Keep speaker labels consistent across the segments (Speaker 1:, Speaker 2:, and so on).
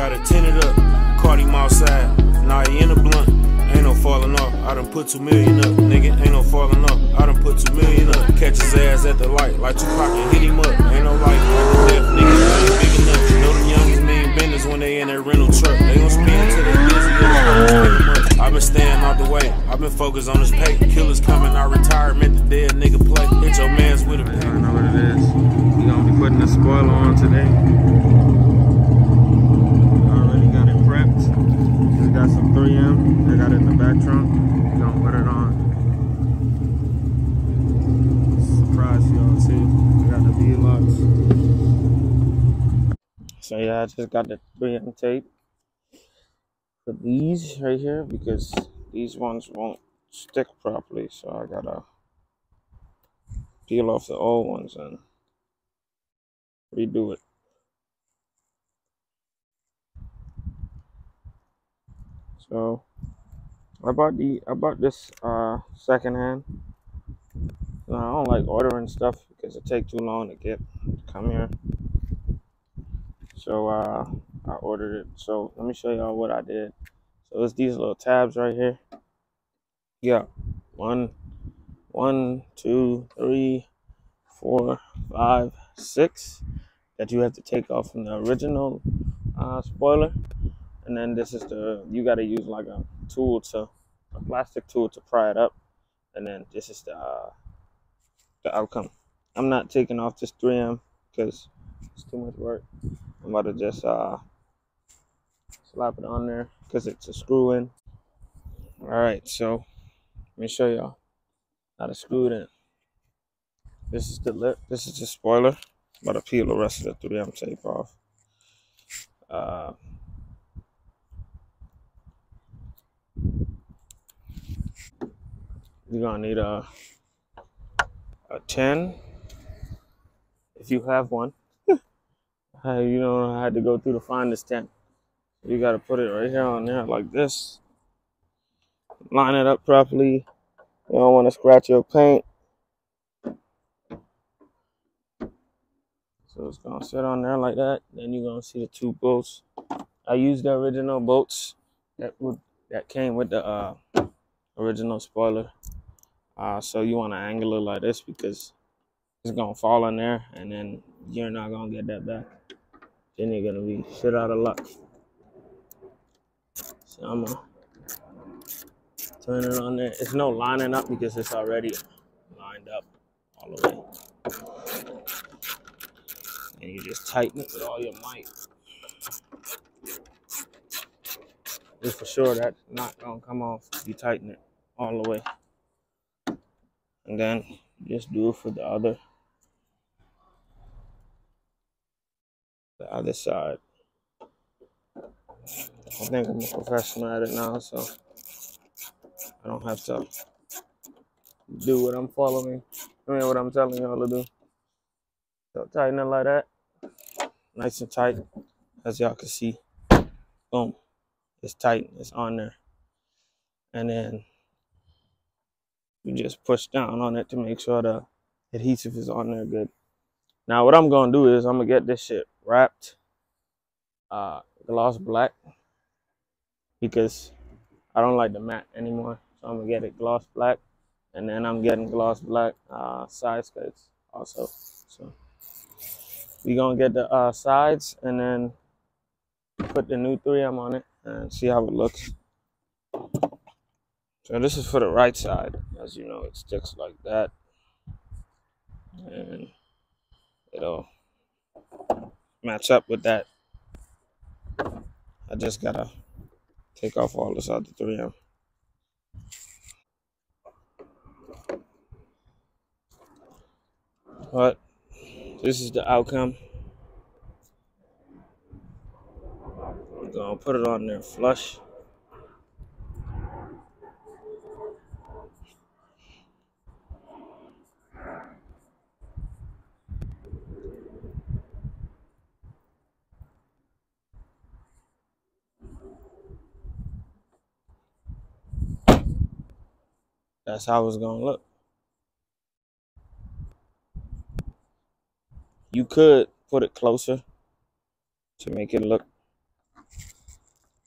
Speaker 1: got it tinted up. Caught him outside. Nah, he in a blunt. Ain't no falling off. I done put 2 million up. Nigga, ain't no falling off. I done put 2 million up. Catch his ass at the light. Like Tupac and hit him up. Ain't no light. At the death, nigga, ain't big enough. Know them youngins mean business when they in that rental truck. They gon' spin till they busy. I've been staying out the way. I've been focused on this pay. Killers coming out retirement. The dead nigga play. Hit your mans with a pay. I know what it is. We gonna be putting the spoiler on today. Already got it prepped. Just got some 3M. I got it in the back trunk. We gonna put it on. Surprise y'all too. We got the V-locks. So yeah, I just got the 3M tape for these right here because these ones won't stick properly. So I gotta peel off the old ones and redo it. So I bought this secondhand. I don't like ordering stuff because it takes too long to come here. So I ordered it. So let me show y'all what I did. So it's these little tabs right here. Yeah, 1, 2, 3, 4, 5, 6 that you have to take off from the original spoiler. And then this is you got to use like a plastic tool to pry it up. And then this is the outcome. I'm not taking off this 3M because it's too much work. I'm about to just slap it on there because it's a screw in. All right, so let me show y'all how to screw it in. This is the lip. This is the spoiler. I'm about to peel the rest of the 3M tape off. You're gonna need a 10 if you have one. You know, I had to go through to find this 10. You gotta put it right here on there like this. Line it up properly. You don't want to scratch your paint. So it's gonna sit on there like that. Then you're gonna see the 2 bolts. I used the original bolts that came with the original spoiler. So you want to angle it like this because it's gonna fall in there, and then you're not gonna get that back. Then you're gonna be shit out of luck. So I'm gonna turn it on there. It's no lining up because it's already lined up all the way. And you just tighten it with all your might. Just for sure that's not gonna come off if you tighten it all the way. And then just do it for the other side. I think I'm a professional at it now, so I don't have to do what I'm what I'm telling y'all to do. So tighten it like that. Nice and tight, as y'all can see. Boom. It's tight, it's on there. And then you just push down on it to make sure the adhesive is on there good. Now what I'm gonna do is I'm gonna get this shit wrapped gloss black because I don't like the matte anymore. So I'm gonna get it gloss black, and then I'm getting gloss black side skirts also. So we gonna get the sides and then put the new 3M on it and see how it looks. So this is for the right side. As you know, it sticks like that, and it'll match up with that. I just gotta take off all this other 3M. But this is the outcome. I'm gonna put it on there flush. That's how it's gonna look. You could put it closer to make it look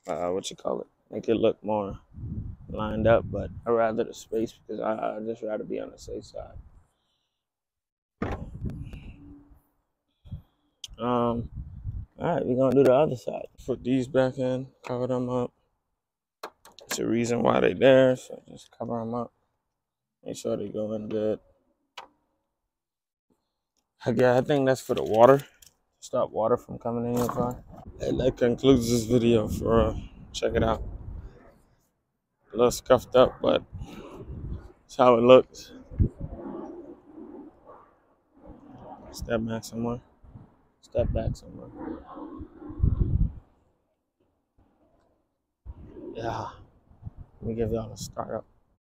Speaker 1: what you call it, make it look more lined up. But I rather the space because I just rather be on the safe side. All right, we're gonna do the other side. Put these back in, cover them up. It's a reason why they there, so just cover them up. Make sure they go in good. Again, I think that's for the water. Stop water from coming in your car. And that concludes this video for check it out. A little scuffed up, but that's how it looks. Step back somewhere. Step back somewhere. Yeah. Let me give y'all a start up.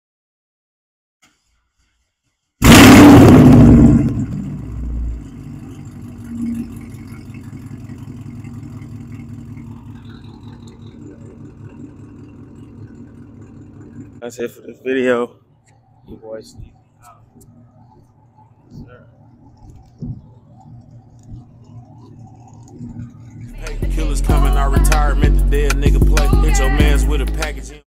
Speaker 1: That's it for this video. You boys, Steve.
Speaker 2: Hey, killers coming, our retirement, the dead nigga play. Hit your mans with a package.